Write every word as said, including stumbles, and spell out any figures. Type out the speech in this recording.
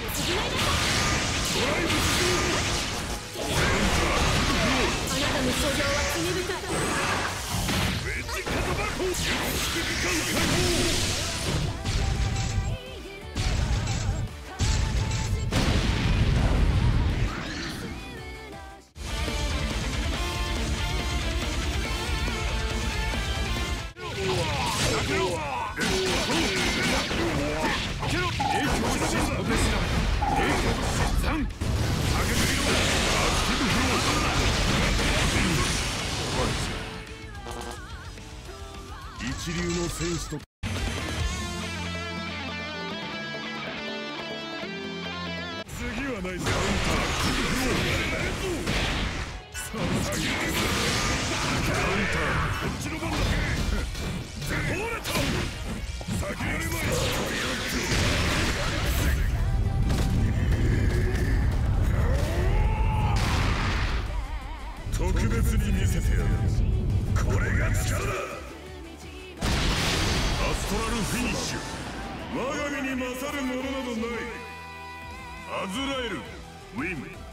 一流の選手と次はないぞ。カウンターこっちの番だ。ほらと先やればいい。特別に見せてやる。これが力だ。アストラルフィニッシュ。我が身に勝るものなどない。アズラエルウィン。